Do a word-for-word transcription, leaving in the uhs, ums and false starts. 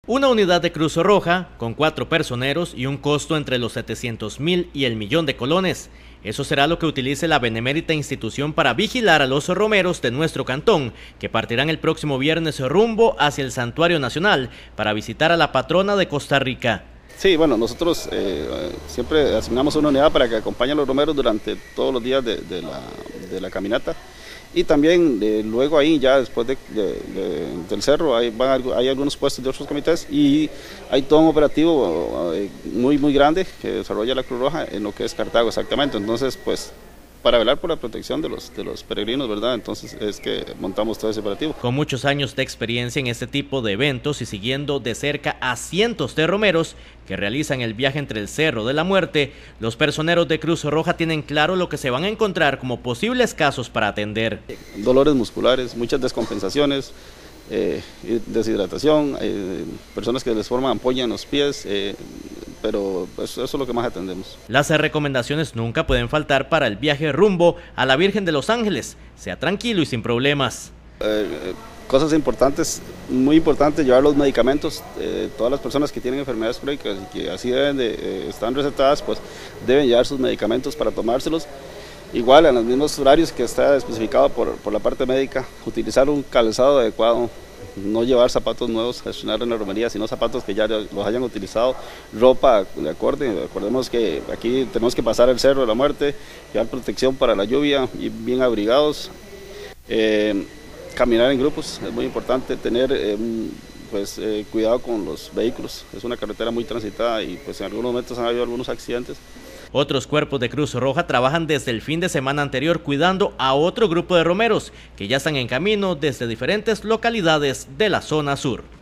Una unidad de Cruz Roja con cuatro personeros y un costo entre los setecientos mil y el millón de colones. Eso será lo que utilice la benemérita institución para vigilar a los romeros de nuestro cantón, que partirán el próximo viernes rumbo hacia el Santuario Nacional para visitar a la patrona de Costa Rica. Sí, bueno, nosotros eh, siempre asignamos una unidad para que acompañe a los romeros durante todos los días de, de, la, de la caminata. Y también eh, luego ahí, ya después de, de, de, del cerro, hay, van, hay algunos puestos de otros comités y hay todo un operativo eh, muy muy grande que desarrolla la Cruz Roja en lo que es Cartago exactamente. Entonces, pues, para velar por la protección de los, de los peregrinos, ¿verdad? Entonces es que montamos todo ese operativo. Con muchos años de experiencia en este tipo de eventos y siguiendo de cerca a cientos de romeros que realizan el viaje entre el Cerro de la Muerte, los personeros de Cruz Roja tienen claro lo que se van a encontrar como posibles casos para atender. Dolores musculares, muchas descompensaciones, eh, deshidratación, eh, personas que les forman ampolla en los pies, eh, pero eso, eso es lo que más atendemos. Las recomendaciones nunca pueden faltar para el viaje rumbo a la Virgen de los Ángeles. Sea tranquilo y sin problemas. Eh, cosas importantes, muy importante, llevar los medicamentos. Eh, todas las personas que tienen enfermedades crónicas y que así deben de, eh, están recetadas, pues deben llevar sus medicamentos para tomárselos. Igual en los mismos horarios que está especificado por, por la parte médica, utilizar un calzado adecuado. No llevar zapatos nuevos a estrenar en la romería, sino zapatos que ya los hayan utilizado, ropa de acorde. Recordemos que aquí tenemos que pasar el Cerro de la Muerte, llevar protección para la lluvia y bien abrigados. Eh, caminar en grupos, es muy importante tener eh, pues, eh, cuidado con los vehículos. Es una carretera muy transitada y pues en algunos momentos han habido algunos accidentes. Otros cuerpos de Cruz Roja trabajan desde el fin de semana anterior cuidando a otro grupo de romeros que ya están en camino desde diferentes localidades de la zona sur.